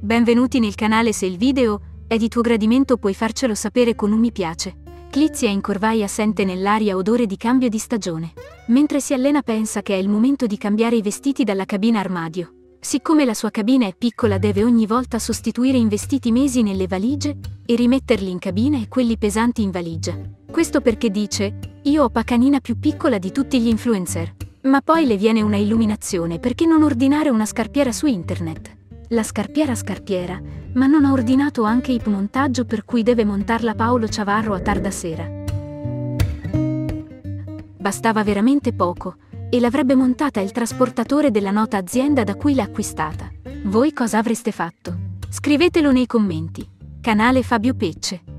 Benvenuti nel canale. Se il video è di tuo gradimento puoi farcelo sapere con un mi piace. Clizia in corvaia sente nell'aria odore di cambio di stagione. Mentre si allena pensa che è il momento di cambiare i vestiti dalla cabina armadio. Siccome la sua cabina è piccola deve ogni volta sostituire i vestiti mesi nelle valigie e rimetterli in cabina e quelli pesanti in valigia. Questo perché dice: io ho pacanina più piccola di tutti gli influencer. Ma poi le viene una illuminazione: perché non ordinare una scarpiera su internet? La scarpiera, ma non ha ordinato anche il montaggio per cui deve montarla Paolo Ciavarro a tarda sera. Bastava veramente poco e l'avrebbe montata il trasportatore della nota azienda da cui l'ha acquistata. Voi cosa avreste fatto? Scrivetelo nei commenti. Canale Fabio Pecce.